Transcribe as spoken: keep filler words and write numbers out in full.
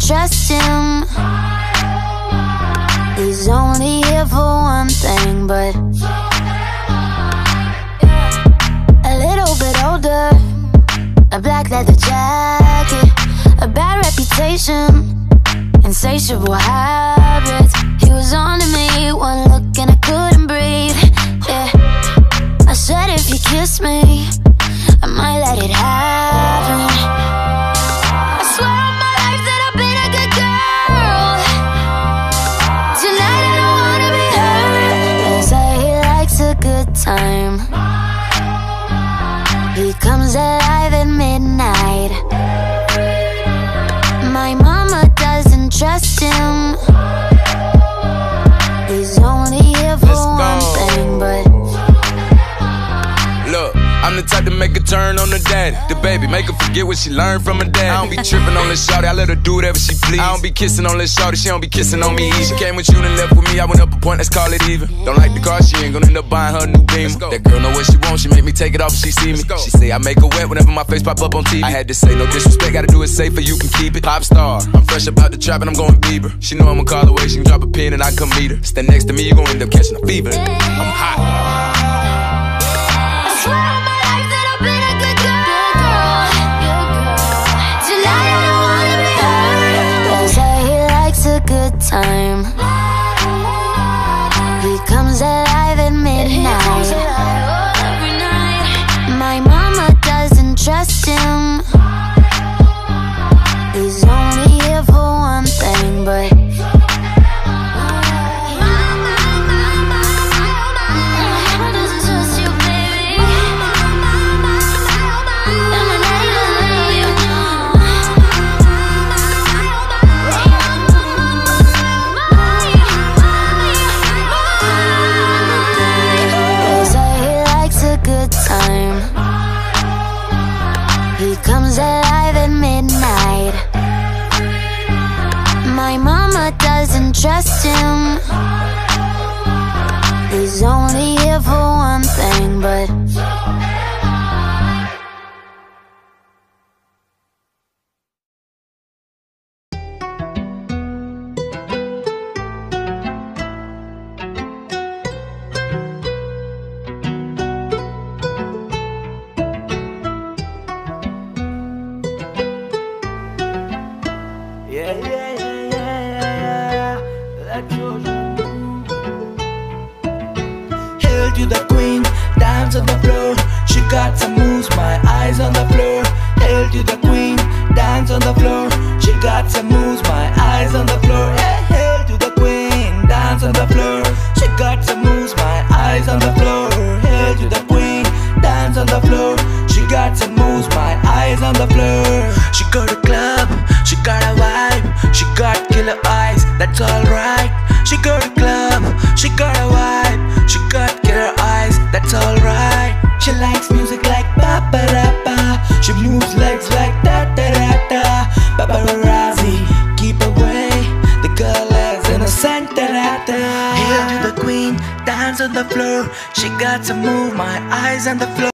trust him. He's only here for one thing, but a little bit older, a black leather jacket, a bad reputation, insatiable habits. He was on to me, one look and I couldn't breathe. Yeah, I said if you kiss me, I might let it happen. I swear on my life that I've been a good girl. Tonight I don't wanna be hurt. They say he likes a good time. He comes alive at midnight. My mama doesn't trust him. He's only here for one thing, but look, I'm the type to make a turn on the daddy. The baby, make her forget what she learned from her dad. I don't be tripping on this shawty, I let her do whatever she please. I don't be kissing on this shawty, she don't be kissing on me either. She came with you and left with me, I went up a point, let's call it even. Don't like the car, she ain't gonna end up buying her a new Beamer. That girl know what she wants, she make me take it off if she see me. She say I make her wet whenever my face pop up on T V. I had to say no disrespect, gotta do it safer, you can keep it. Pop star, I'm fresh about the trap and I'm going Bieber. She know I'ma call away, she can drop a pin and I come meet her. Stand next to me, you gon' end up catching a fever. I'm hot. Good time. He comes alive at midnight. My mama doesn't trust him. He's only here for one thing, but comes alive at midnight. My mama doesn't trust him. He's only here for one thing, but yeah, yeah, yeah, yeah, yeah, let's go. Hail to the queen, dance on the floor. She got some moves, my eyes on the floor. Hail to the queen, dance on the floor. She got some moves, my eyes on the floor. Hey, hail to the queen, dance on the floor. She got some moves, my eyes on the floor. Hail to the queen, dance on the floor. She got some moves, my eyes on the floor. She got a club, she got a vibe, she got killer eyes, that's alright. She got a club, she got a vibe, she got killer eyes, that's alright. She likes music like ba-ba-da-ba. She moves legs like da-da-da-da. Paparazzi, keep away, the girl is innocent, da-da-da. Hail to the queen, dance on the floor. She got to move, my eyes on the floor.